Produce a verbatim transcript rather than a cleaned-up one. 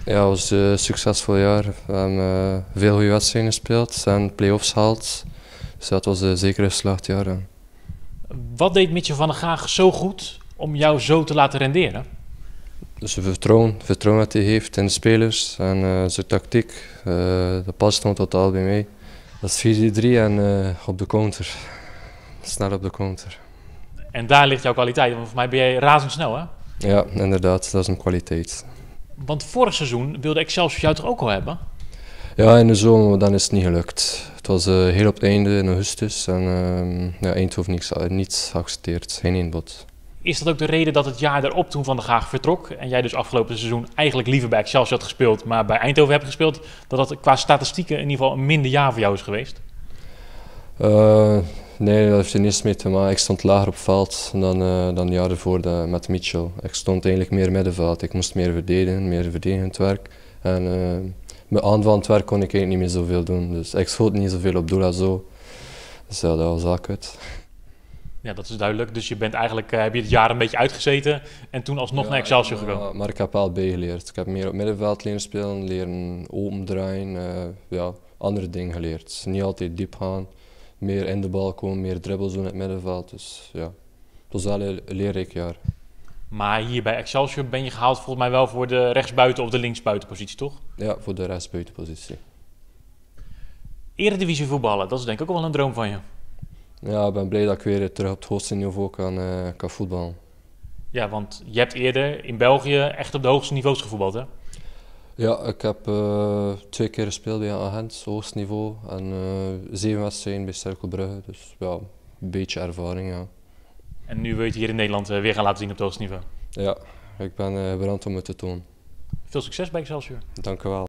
Ja, het was een succesvol jaar. We hebben uh, veel goede wedstrijden gespeeld en play-offs gehaald. Dus dat was uh, zeker een geslaagd jaar. Ja. Wat deed Mitchell van der Gaag zo goed om jou zo te laten renderen? Dus vertrouwen, vertrouwen dat hij heeft in de spelers en uh, zijn tactiek, uh, dat past gewoon totaal bij mij. Dat is vier drie en uh, op de counter, snel op de counter. En daar ligt jouw kwaliteit, want voor mij ben jij razendsnel, hè? Ja, inderdaad, dat is een kwaliteit. Want vorig seizoen wilde Excelsior jou toch ook al hebben? Ja, in de zomer, maar dan is het niet gelukt. Het was uh, heel op het einde in augustus en uh, ja, Eindhoven niets, niets geaccepteerd, geen inbod. Is dat ook de reden dat het jaar daarop toen Van der Gaag vertrok en jij dus afgelopen seizoen eigenlijk liever bij Excelsior had gespeeld, maar bij Eindhoven hebt gespeeld, dat dat qua statistieken in ieder geval een minder jaar voor jou is geweest? Uh, nee, dat heeft er niets mee te maken. Ik stond lager op veld dan, uh, dan de jaren ervoor de, met Mitchell. Ik stond eigenlijk meer middenveld. Ik moest meer verdedigen, meer verdedigend werk. En uh, met aanvallend werk kon ik eigenlijk niet meer zoveel doen. Dus ik schoot niet zoveel op doel en zo. Dus ja, dat was wel kut. Ja, dat is duidelijk. Dus je bent eigenlijk, uh, heb je het jaar een beetje uitgezeten en toen alsnog ja, naar Excelsior ja, gekomen. Maar ik heb wel bijgeleerd. Ik heb meer op middenveld leren spelen, leren opendraaien, uh, ja, andere dingen geleerd. Niet altijd diep gaan, meer in de bal komen, meer dribbles doen in het middenveld. Dus ja, het was wel een leerrijk jaar. Maar hier bij Excelsior ben je gehaald volgens mij wel voor de rechtsbuiten of de linksbuitenpositie, toch? Ja, voor de rechtsbuitenpositie. Eredivisie voetballen, dat is denk ik ook wel een droom van je. Ja, ik ben blij dat ik weer terug op het hoogste niveau kan, uh, kan voetballen. Ja, want je hebt eerder in België echt op de hoogste niveaus gevoetbald, hè? Ja, ik heb uh, twee keer gespeeld bij Agent, hoogste niveau. En uh, zeven wedstrijden bij Cercle Brugge, dus ja, een beetje ervaring, ja. En nu wil je het hier in Nederland uh, weer gaan laten zien op het hoogste niveau. Ja, ik ben uh, brand om het te tonen. Veel succes bij Excelsior. Dank u wel.